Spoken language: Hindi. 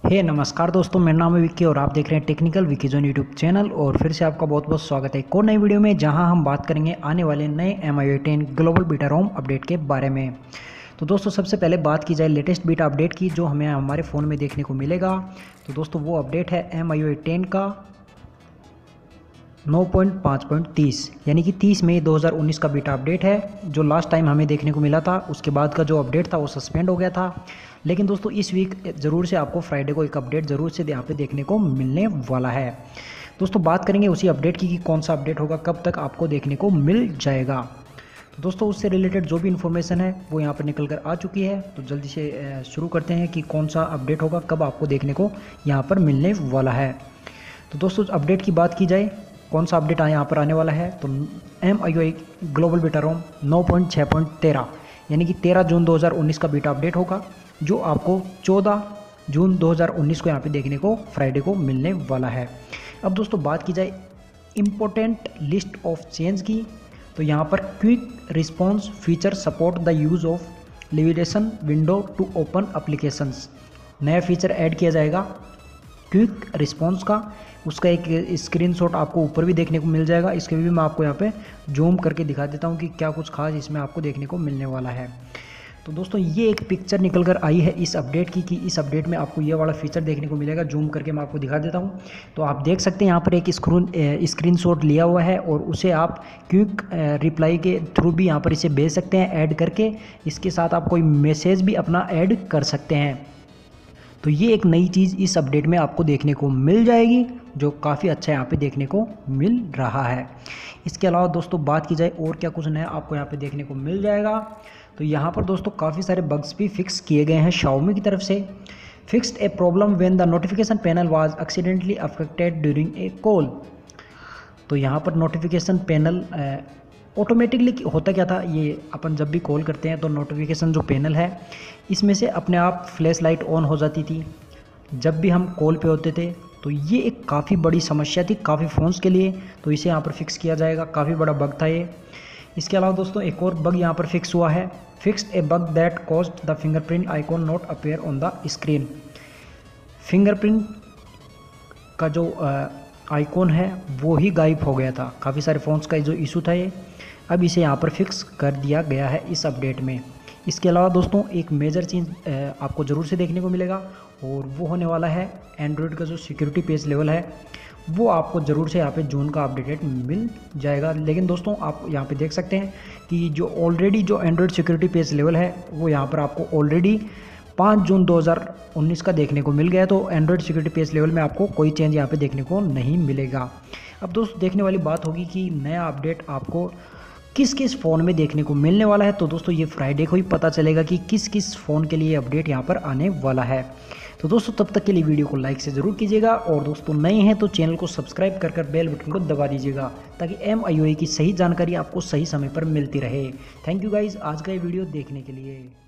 नमस्कार दोस्तों, मेरा नाम है विक्की और आप देख रहे हैं Technical Viki Zone YouTube channel. और फिर से आपका बहुत बहुत स्वागत है एक और नई वीडियो में, जहां हम बात करेंगे आने वाले नए MIUI 10 global beta ROM update के बारे में। तो दोस्तों सबसे पहले बात की जाए लेटेस्ट बीटा अपडेट की, जो हमें हमारे फ़ोन में देखने को मिलेगा। तो दोस्तों वो अपडेट है MIUI 10 का 9.5.30 यानी कि 30 मई 2019 का बीटा अपडेट है। जो लास्ट टाइम हमें देखने को मिला था, उसके बाद का जो अपडेट था वो सस्पेंड हो गया था। लेकिन दोस्तों इस वीक ज़रूर से आपको फ्राइडे को एक अपडेट ज़रूर से यहाँ पे देखने को मिलने वाला है। दोस्तों बात करेंगे उसी अपडेट की कि कौन सा अपडेट होगा, कब तक आपको देखने को मिल जाएगा। तो दोस्तों उससे रिलेटेड जो भी इन्फॉर्मेशन है वो यहाँ पर निकल कर आ चुकी है। तो जल्दी से शुरू करते हैं कि कौन सा अपडेट होगा, कब आपको देखने को यहाँ पर मिलने वाला है। तो दोस्तों अपडेट की बात की जाए, कौन सा अपडेट यहाँ पर आने वाला है, तो MIUI ग्लोबल बीटा रोम 9.6.13 यानी कि 13 जून 2019 का बीटा अपडेट होगा, जो आपको 14 जून 2019 को यहाँ पे देखने को फ्राइडे को मिलने वाला है। अब दोस्तों बात की जाए इम्पोर्टेंट लिस्ट ऑफ चेंज की, तो यहाँ पर quick response feature support the use of levitation window to open applications. नया फीचर ऐड किया जाएगा क्विक रिस्पॉन्स का। उसका एक स्क्रीनशॉट आपको ऊपर भी देखने को मिल जाएगा। इसके भी मैं आपको यहाँ पे जूम करके दिखा देता हूँ कि क्या कुछ खास इसमें आपको देखने को मिलने वाला है। तो दोस्तों ये एक पिक्चर निकल कर आई है इस अपडेट की, कि इस अपडेट में आपको ये वाला फीचर देखने को मिलेगा। जूम करके मैं आपको दिखा देता हूँ। तो आप देख सकते हैं यहाँ पर एक स्क्रीनशॉट लिया हुआ है और उसे आप क्विक रिप्लाई के थ्रू भी यहाँ पर इसे भेज सकते हैं ऐड करके। इसके साथ आप कोई मैसेज भी अपना ऐड कर सकते हैं। तो ये एक नई चीज़ इस अपडेट में आपको देखने को मिल जाएगी, जो काफ़ी अच्छा यहाँ पे देखने को मिल रहा है। इसके अलावा दोस्तों बात की जाए और क्या कुछ नया आपको यहाँ पे देखने को मिल जाएगा, तो यहाँ पर दोस्तों काफ़ी सारे बग्स भी फिक्स किए गए हैं Xiaomi की तरफ से। Fixed a problem when the notification panel was accidentally affected during a call. तो यहाँ पर नोटिफिकेशन पैनल ऑटोमेटिकली होता क्या था, ये अपन जब भी कॉल करते हैं तो नोटिफिकेशन जो पैनल है इसमें से अपने आप फ्लैश लाइट ऑन हो जाती थी जब भी हम कॉल पे होते थे। तो ये एक काफ़ी बड़ी समस्या थी काफ़ी फ़ोन्स के लिए, तो इसे यहाँ पर फिक्स किया जाएगा। काफ़ी बड़ा बग था ये। इसके अलावा दोस्तों एक और बग यहाँ पर फिक्स हुआ है, fixed a bug that caused the fingerprint icon not appear on the screen. Fingerprint का जो आइकॉन है वो ही गायब हो गया था। काफ़ी सारे फ़ोन्स का जो इशू था ये, अब इसे यहाँ पर फिक्स कर दिया गया है इस अपडेट में। इसके अलावा दोस्तों एक मेजर चेंज आपको ज़रूर से देखने को मिलेगा, और वो होने वाला है एंड्रॉयड का जो सिक्योरिटी पेज लेवल है वो आपको ज़रूर से यहाँ पे जून का अपडेट मिल जाएगा। लेकिन दोस्तों आप यहाँ पे देख सकते हैं कि जो ऑलरेडी जो एंड्रॉयड सिक्योरिटी पेज लेवल है वो यहाँ पर आपको ऑलरेडी 5 जून 2019 का देखने को मिल गया। तो एंड्रॉयड सिक्योरिटी पेज लेवल में आपको कोई चेंज यहाँ पे देखने को नहीं मिलेगा। अब दोस्तों देखने वाली बात होगी कि नया अपडेट आपको किस किस फ़ोन में देखने को मिलने वाला है। तो दोस्तों ये फ्राइडे को ही पता चलेगा कि किस किस फ़ोन के लिए अपडेट यहाँ पर आने वाला है। तो दोस्तों तब तक के लिए वीडियो को लाइक से ज़रूर कीजिएगा, और दोस्तों नए हैं तो चैनल को सब्सक्राइब कर बेल बटन को दबा दीजिएगा, ताकि MIUI की सही जानकारी आपको सही समय पर मिलती रहे। थैंक यू गाइज़ आज का ये वीडियो देखने के लिए।